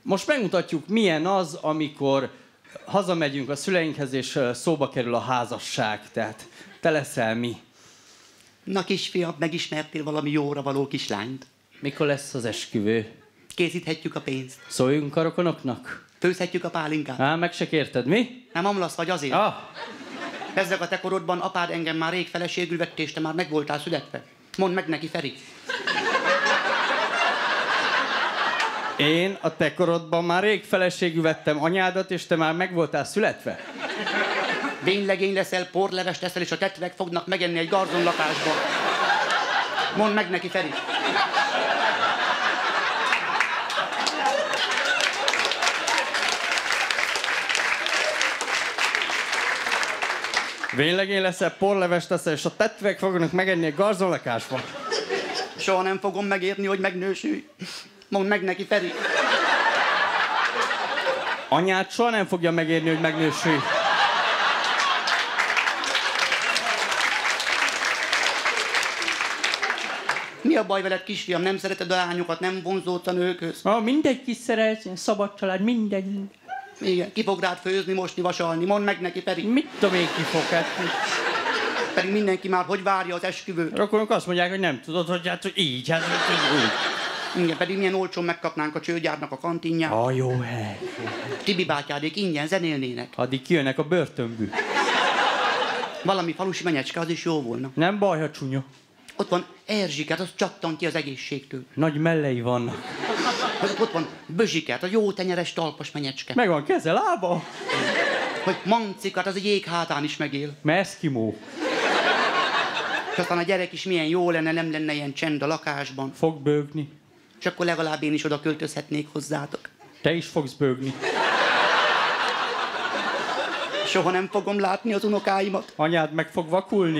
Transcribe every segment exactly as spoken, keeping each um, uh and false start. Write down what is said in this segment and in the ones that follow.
Most megmutatjuk, milyen az, amikor hazamegyünk a szüleinkhez, és szóba kerül a házasság. Tehát te leszel mi. Na kisfiam, megismertél valami jóra való kislányt? Mikor lesz az esküvő? Készíthetjük a pénzt. Szóljunk a rokonoknak? Főzhetjük a pálinkát. Á, meg se kérted, mi? Nem amlasz vagy azért? Ah. Bezzeg a te korodban apád engem már rég feleségül vett, és te már meg voltál születve. Mondd meg neki, Feri. Én a te korodban már rég feleségül vettem anyádat, és te már meg voltál születve? Vénylegény leszel, porlevest teszel, és a tetvek fognak megenni egy garzonlakásba. Mondd meg neki, Feri. Vénylegény leszel, porlevest teszel, és a tetvek fognak megenni egy garzonlakásba. Soha nem fogom megérni, hogy megnősülj. Mondd meg neki, Feri. Anyád soha nem fogja megérni, hogy megnősülj. Mi a baj veled, kisfiam? Nem szereted a lányokat, nem vonzódsz a nőkhöz? Ah, mindenki szeret, szabad család, mindegy. Igen, ki fog rád főzni, mosni, vasalni? Mondd meg neki, Feri. Mit tudom én, ki fog, hát... Pedig mindenki már hogy várja az esküvőt? Rokonok azt mondják, hogy nem tudod, hogy hát, hogy így, hát, hogy úgy. Igen, pedig milyen olcsón megkapnánk a csőgyárnak a kantinját. A jó hely. Tibi bátyádék ingyen zenélnének. Addig kijönnek a börtönből. Valami falusi menyecske, az is jó volna. Nem baj, ha csúnya. Ott van Erzsiket, az csattan ki az egészségtől. Nagy mellei vannak. Ott van Bözsiket, a jó tenyeres talpas menyecske. Megvan keze, lába. Hogy Mancikat, az egy jég hátán is megél. Eszkimó. És aztán a gyerek is milyen jó lenne, nem lenne ilyen csend a lakásban. Fog bőgni. És akkor legalább én is oda költözhetnék hozzátok. Te is fogsz bőgni. Soha nem fogom látni az unokáimat. Anyád meg fog vakulni.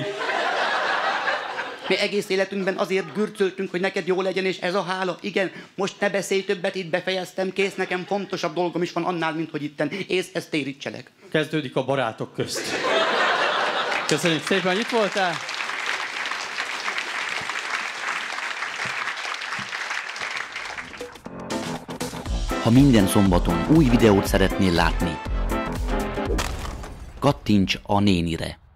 Mi egész életünkben azért gürcöltünk, hogy neked jó legyen, és ez a hála. Igen, most ne beszélj többet, itt befejeztem, kész, nekem fontosabb dolgom is van annál, mint hogy itten. Ész, ezt térítselek. Kezdődik a barátok közt. Köszönjük szépen, hogy itt voltál. Ha minden szombaton új videót szeretnél látni, kattints a nénire.